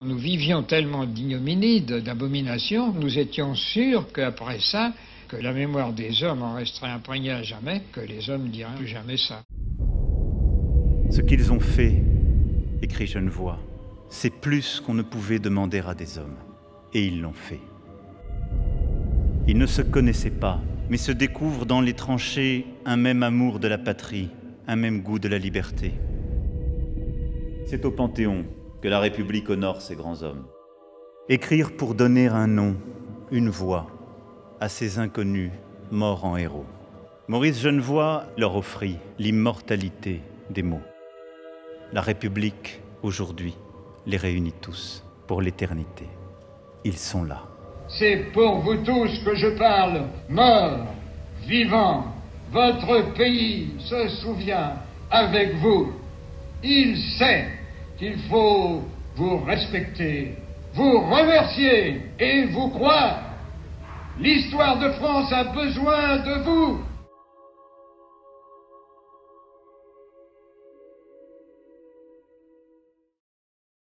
Nous vivions tellement d'ignominie, d'abomination, nous étions sûrs qu'après ça, que la mémoire des hommes en resterait imprégnée à jamais, que les hommes diraient plus jamais ça. Ce qu'ils ont fait, écrit Genevoix, c'est plus qu'on ne pouvait demander à des hommes. Et ils l'ont fait. Ils ne se connaissaient pas, mais se découvrent dans les tranchées un même amour de la patrie, un même goût de la liberté. C'est au Panthéon que la République honore ces grands hommes. Écrire pour donner un nom, une voix, à ces inconnus morts en héros. Maurice Genevoix leur offrit l'immortalité des mots. La République, aujourd'hui, les réunit tous pour l'éternité. Ils sont là. C'est pour vous tous que je parle, morts, vivants. Votre pays se souvient avec vous. Il sait qu'il faut vous respecter, vous remercier et vous croire. L'histoire de France a besoin de vous.